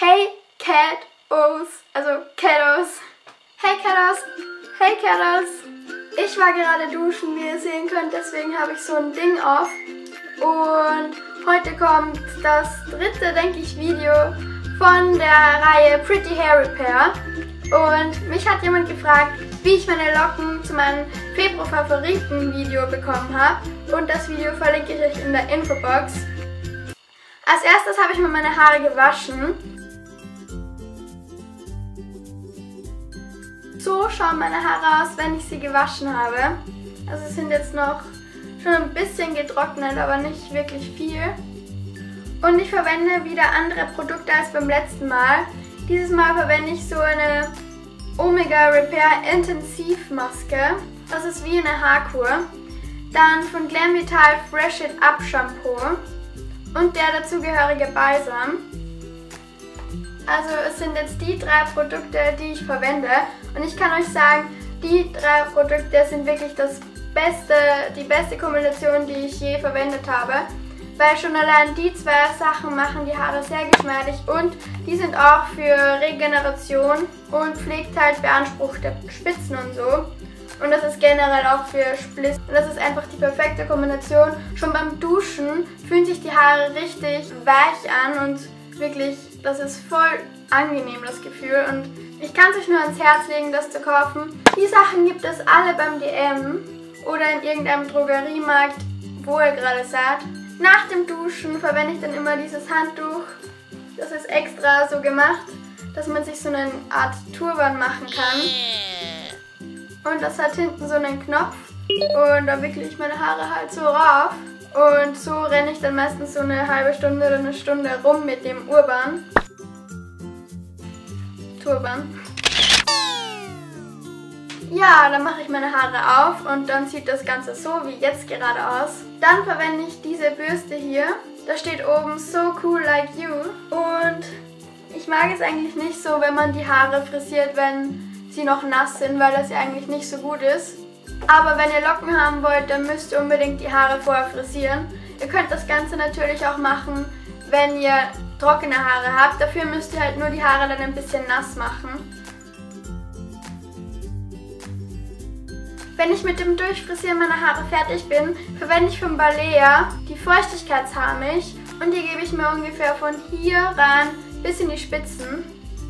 Hey Kiddos, also Kiddos. Hey Kiddos, hey Kiddos. Ich war gerade duschen, wie ihr sehen könnt, deswegen habe ich so ein Ding auf. Und heute kommt das dritte, denke ich, Video von der Reihe Pretty Hair Repair. Und mich hat jemand gefragt, wie ich meine Locken zu meinem Februar-Favoriten-Video bekommen habe. Und das Video verlinke ich euch in der Infobox. Als erstes habe ich mir meine Haare gewaschen. So schauen meine Haare aus, wenn ich sie gewaschen habe. Also sie sind jetzt noch schon ein bisschen getrocknet, aber nicht wirklich viel. Und ich verwende wieder andere Produkte als beim letzten Mal. Dieses Mal verwende ich so eine Omega Repair Intensivmaske. Das ist wie eine Haarkur. Dann von Glam Vital Fresh It Up Shampoo und der dazugehörige Balsam. Also es sind jetzt die 3 Produkte, die ich verwende. Und ich kann euch sagen, die 3 Produkte sind wirklich die beste Kombination, die ich je verwendet habe. Weil schon allein die 2 Sachen machen die Haare sehr geschmeidig und die sind auch für Regeneration und pflegt halt beanspruchte Spitzen und so. Und das ist generell auch für Spliss. Und das ist einfach die perfekte Kombination. Schon beim Duschen fühlen sich die Haare richtig weich an und wirklich, das ist voll angenehm, das Gefühl. Und ich kann es euch nur ans Herz legen, das zu kaufen. Die Sachen gibt es alle beim DM oder in irgendeinem Drogeriemarkt, wo ihr gerade seid. Nach dem Duschen verwende ich dann immer dieses Handtuch. Das ist extra so gemacht, dass man sich so eine Art Turban machen kann. Und das hat hinten so einen Knopf und da wickle ich meine Haare halt so rauf. Und so renne ich dann meistens so eine halbe Stunde oder eine Stunde rum mit dem Turban. Ja, dann mache ich meine Haare auf und dann sieht das Ganze so wie jetzt gerade aus. Dann verwende ich diese Bürste hier. Da steht oben So Cool Like You. Und ich mag es eigentlich nicht so, wenn man die Haare frisiert, wenn sie noch nass sind, weil das ja eigentlich nicht so gut ist. Aber wenn ihr Locken haben wollt, dann müsst ihr unbedingt die Haare vorher frisieren. Ihr könnt das Ganze natürlich auch machen, wenn ihr trockene Haare habt. Dafür müsst ihr halt nur die Haare dann ein bisschen nass machen. Wenn ich mit dem Durchfrisieren meiner Haare fertig bin, verwende ich von Balea die Feuchtigkeitshaarmilch und die gebe ich mir ungefähr von hier rein bis in die Spitzen.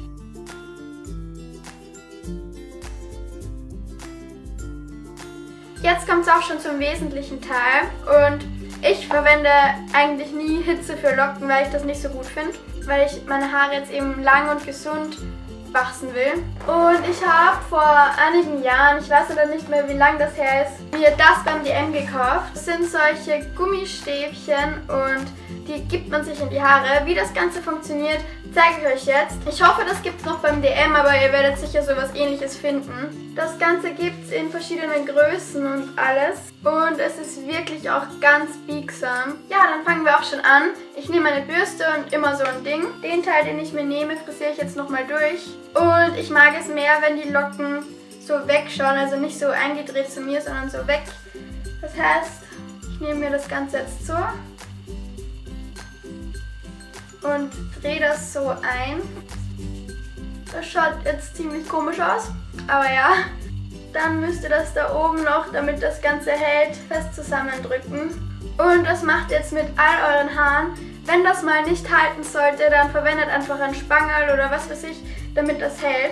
Jetzt kommt es auch schon zum wesentlichen Teil und ich verwende eigentlich nie Hitze für Locken, weil ich das nicht so gut finde, weil ich meine Haare jetzt eben lang und gesund wachsen will. Und ich habe vor einigen Jahren, ich weiß aber nicht mehr wie lange das her ist, mir das beim DM gekauft. Das sind solche Gummistäbchen und die gibt man sich in die Haare. Wie das Ganze funktioniert, zeige ich euch jetzt. Ich hoffe, das gibt es noch beim DM, aber ihr werdet sicher sowas Ähnliches finden. Das Ganze gibt es in verschiedenen Größen und alles. Und es ist wirklich auch ganz biegsam. Ja, dann fangen wir auch schon an. Ich nehme meine Bürste und immer so ein Ding. Den Teil, den ich mir nehme, frisiere ich jetzt nochmal durch. Und ich mag es mehr, wenn die Locken so wegschauen, also nicht so eingedreht zu mir, sondern so weg. Das heißt, ich nehme mir das Ganze jetzt so und drehe das so ein. Das schaut jetzt ziemlich komisch aus, aber ja. Dann müsst ihr das da oben noch, damit das Ganze hält, fest zusammendrücken. Und das macht ihr jetzt mit all euren Haaren. Wenn das mal nicht halten sollte, dann verwendet einfach einen Spangerl oder was weiß ich, damit das hält.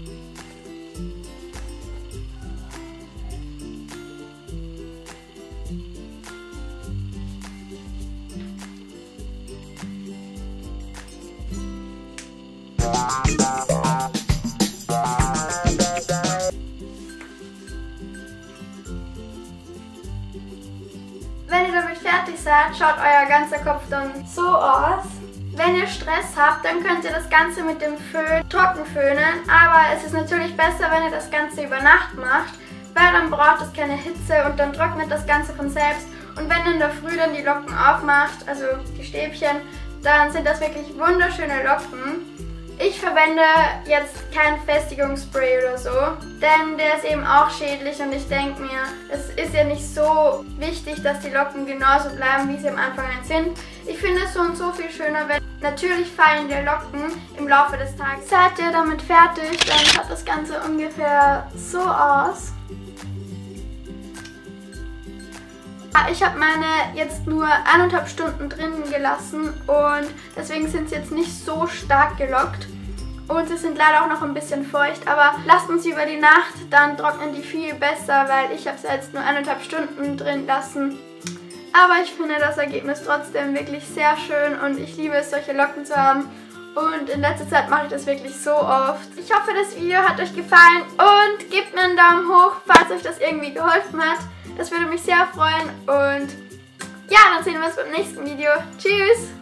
Wenn ihr damit fertig seid, schaut euer ganzer Kopf dann so aus. Wenn ihr Stress habt, dann könnt ihr das Ganze mit dem Föhn trocken föhnen, aber es ist natürlich besser, wenn ihr das Ganze über Nacht macht, weil dann braucht es keine Hitze und dann trocknet das Ganze von selbst. Und wenn ihr in der Früh dann die Locken aufmacht, also die Stäbchen, dann sind das wirklich wunderschöne Locken. Ich verwende jetzt kein Festigungsspray oder so, denn der ist eben auch schädlich und ich denke mir, es ist ja nicht so wichtig, dass die Locken genauso bleiben, wie sie am Anfang sind. Ich finde es so und so viel schöner, wenn natürlich fallen die Locken im Laufe des Tages. Seid ihr damit fertig, dann schaut das Ganze ungefähr so aus. Ich habe meine jetzt nur 1,5 Stunden drinnen gelassen und deswegen sind sie jetzt nicht so stark gelockt. Und sie sind leider auch noch ein bisschen feucht, aber lasst uns sie über die Nacht, dann trocknen die viel besser, weil ich habe sie jetzt nur 1,5 Stunden drin lassen. Aber ich finde das Ergebnis trotzdem wirklich sehr schön und ich liebe es, solche Locken zu haben. Und in letzter Zeit mache ich das wirklich so oft. Ich hoffe, das Video hat euch gefallen und gebt mir einen Daumen hoch, falls euch das irgendwie geholfen hat. Das würde mich sehr freuen und ja, dann sehen wir uns beim nächsten Video. Tschüss!